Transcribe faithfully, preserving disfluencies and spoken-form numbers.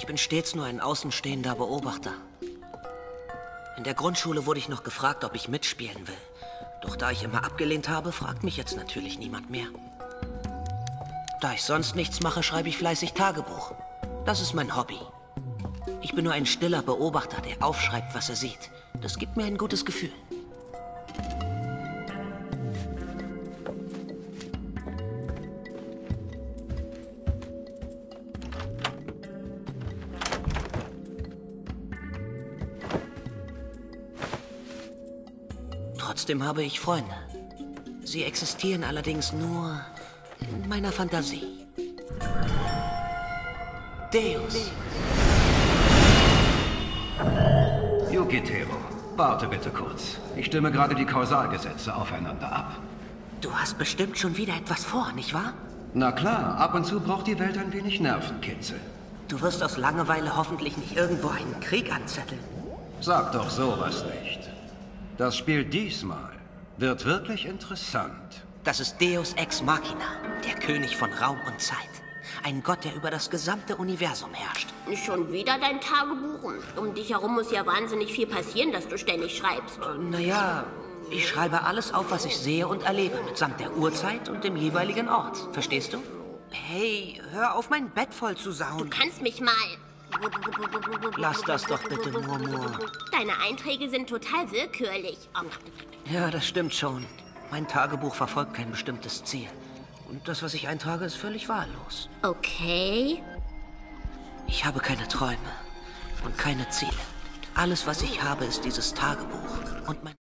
Ich bin stets nur ein außenstehender Beobachter. In der Grundschule wurde ich noch gefragt, ob ich mitspielen will. Doch da ich immer abgelehnt habe, fragt mich jetzt natürlich niemand mehr. Da ich sonst nichts mache, schreibe ich fleißig Tagebuch. Das ist mein Hobby. Ich bin nur ein stiller Beobachter, der aufschreibt, was er sieht. Das gibt mir ein gutes Gefühl. Trotzdem habe ich Freunde. Sie existieren allerdings nur in meiner Fantasie. Deus. Yukiteru, warte bitte kurz. Ich stimme gerade die Kausalgesetze aufeinander ab. Du hast bestimmt schon wieder etwas vor, nicht wahr? Na klar, ab und zu braucht die Welt ein wenig Nervenkitzel. Du wirst aus Langeweile hoffentlich nicht irgendwo einen Krieg anzetteln. Sag doch sowas nicht. Das Spiel diesmal wird wirklich interessant. Das ist Deus Ex Machina, der König von Raum und Zeit. Ein Gott, der über das gesamte Universum herrscht. Schon wieder dein Tagebuch? Um dich herum muss ja wahnsinnig viel passieren, dass du ständig schreibst. Äh, naja, ich schreibe alles auf, was ich sehe und erlebe, mitsamt der Uhrzeit und dem jeweiligen Ort. Verstehst du? Hey, hör auf, mein Bett voll zu sauen. Du kannst mich mal... Lass das doch bitte, Murmur. Deine Einträge sind total willkürlich. Ja, das stimmt schon. Mein Tagebuch verfolgt kein bestimmtes Ziel. Und das, was ich eintrage, ist völlig wahllos. Okay. Ich habe keine Träume und keine Ziele. Alles, was ich habe, ist dieses Tagebuch und mein...